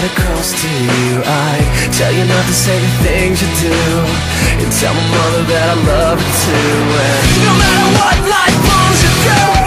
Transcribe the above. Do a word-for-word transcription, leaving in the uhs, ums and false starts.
get across to you. I'd tell you not to say the things you do, and tell my mother that I love her too. And no matter what life throws you through,